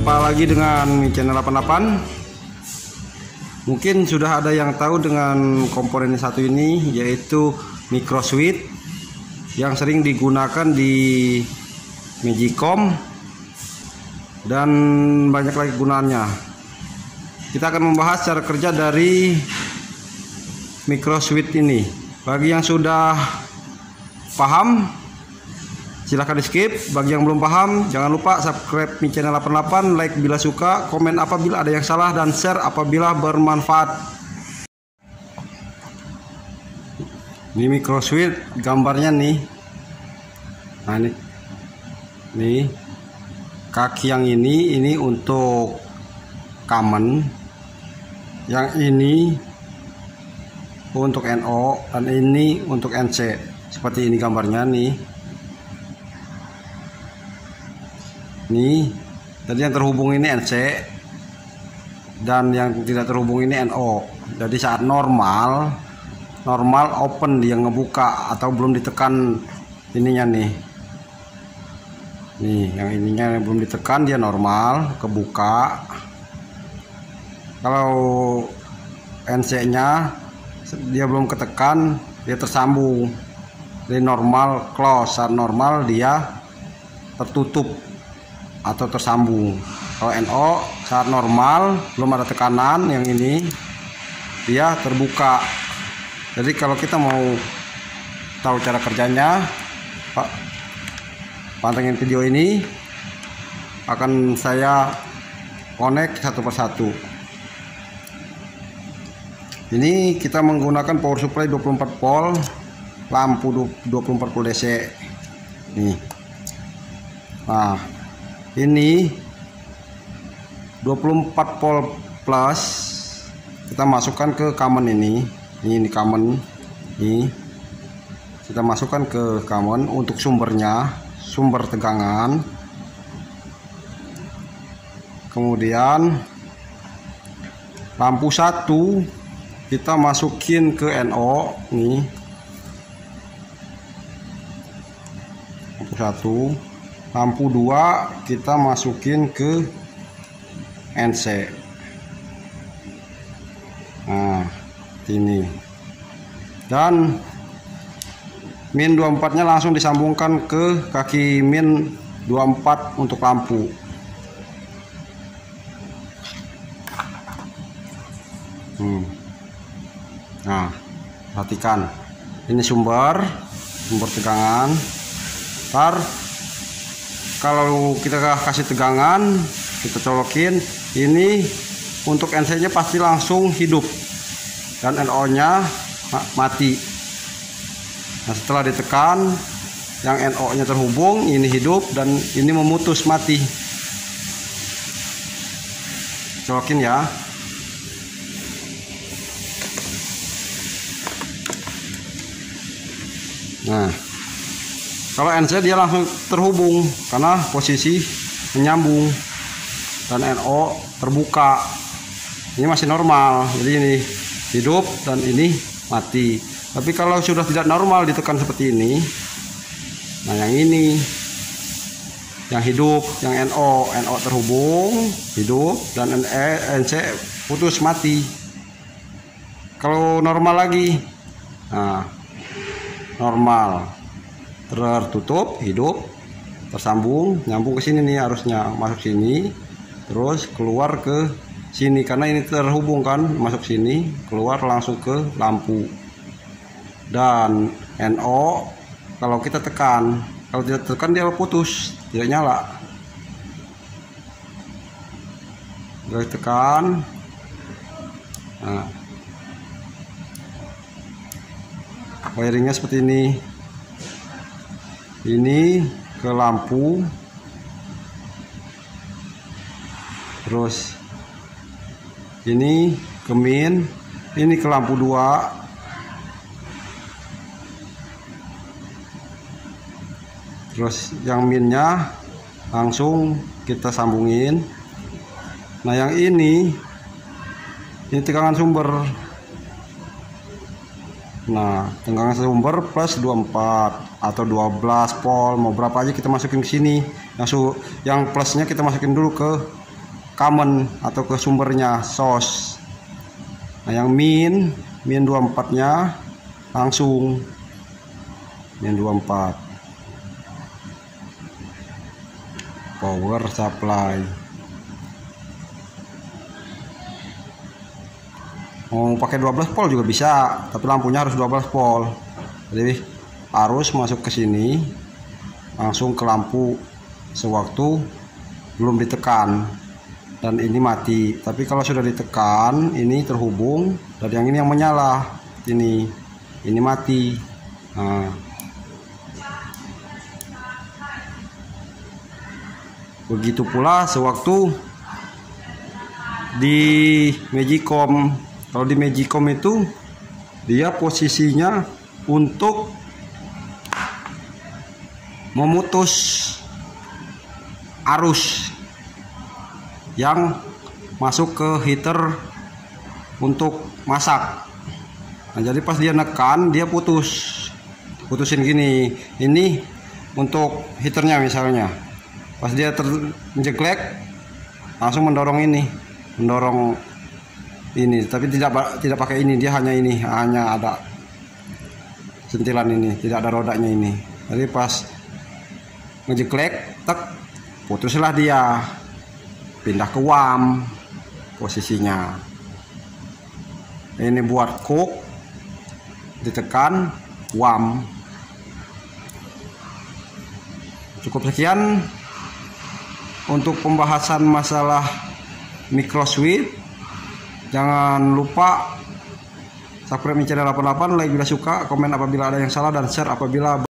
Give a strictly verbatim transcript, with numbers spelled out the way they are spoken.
Jumpa lagi dengan channel delapan delapan. Mungkin sudah ada yang tahu dengan komponen satu ini, yaitu micro switch yang sering digunakan di Magicom dan banyak lagi gunanya. Kita akan membahas cara kerja dari micro switch ini. Bagi yang sudah paham, silahkan di skip. Bagi yang belum paham, jangan lupa subscribe mi channel delapan delapan, like bila suka, komen apabila ada yang salah, dan share apabila bermanfaat. Ini micro switch gambarnya nih. Nah ini, nih kaki yang ini ini untuk common, yang ini untuk N O, dan ini untuk N C. Seperti ini gambarnya nih. Nih, tadi yang terhubung ini N C dan yang tidak terhubung ini N O. Jadi saat normal, normal open dia ngebuka atau belum ditekan ininya nih. Nih, yang ininya yang belum ditekan dia normal, kebuka. Kalau N C-nya dia belum ketekan, dia tersambung. Jadi normal close, saat normal dia tertutup atau tersambung. Kalau N O saat normal belum ada tekanan, yang ini dia terbuka. Jadi kalau kita mau tahu cara kerjanya, Pak, pantengin video ini, akan saya connect satu persatu. Ini kita menggunakan power supply dua puluh empat volt, lampu dua puluh empat volt D C. Nih. Nah, ini dua puluh empat volt plus kita masukkan ke common ini. Ini common. Ini kita masukkan ke common untuk sumbernya, sumber tegangan. Kemudian lampu satu kita masukin ke N O nih. Lampu satu. Lampu dua kita masukin ke N C. Nah, ini. Dan min dua puluh empat nya langsung disambungkan ke kaki min dua puluh empat untuk lampu. Hmm. Nah, perhatikan. Ini sumber, sumber tegangan. Ntar kalau kita kasih tegangan, kita colokin, ini untuk N C nya pasti langsung hidup dan N O nya mati. Nah, setelah ditekan, yang N O nya terhubung, ini hidup, dan ini memutus, mati. Colokin ya. Nah, kalau N C dia langsung terhubung karena posisi menyambung, dan N O terbuka. Ini masih normal, jadi ini hidup dan ini mati. Tapi kalau sudah tidak normal ditekan seperti ini, nah yang ini yang hidup, yang N O, N O terhubung, hidup, dan N C putus, mati. Kalau normal lagi, nah normal, tertutup, hidup, tersambung, nyambung ke sini nih, harusnya masuk sini, terus keluar ke sini karena ini terhubung kan, masuk sini, keluar langsung ke lampu. Dan N O kalau kita tekan, kalau tidak tekan dia putus, tidak nyala. Kalau tekan, nah, wiringnya seperti ini. Ini ke lampu, terus ini ke min, ini ke lampu dua, terus yang minnya langsung kita sambungin. Nah yang ini ini tegangan sumber. Nah, tegangan sumber plus dua puluh empat atau dua belas volt, mau berapa aja kita masukin ke sini. Yang su yang plusnya kita masukin dulu ke common atau ke sumbernya source. Nah yang min min dua puluh empat nya langsung min dua puluh empat power supply. Mau pakai dua belas volt juga bisa, tapi lampunya harus dua belas volt. Jadi arus masuk ke sini langsung ke lampu sewaktu belum ditekan, dan ini mati. Tapi kalau sudah ditekan ini terhubung, dan yang ini yang menyala, ini ini mati. Nah, begitu pula sewaktu di Magicom. Kalau di Magicom itu dia posisinya untuk memutus arus yang masuk ke heater untuk masak. Nah, jadi pas dia nekan dia putus, putusin gini. Ini untuk heaternya misalnya. Pas dia terjeglek langsung mendorong ini, mendorong ini, tapi tidak tidak pakai ini, dia hanya ini, hanya ada sentilan ini, tidak ada rodanya ini. Jadi pas ngejeklek, tek, putuslah dia, pindah ke W A M posisinya. Ini buat cook, ditekan W A M. Cukup sekian untuk pembahasan masalah micro switch. Jangan lupa subscribe channel delapan puluh delapan, like bila suka, komen apabila ada yang salah, dan share apabila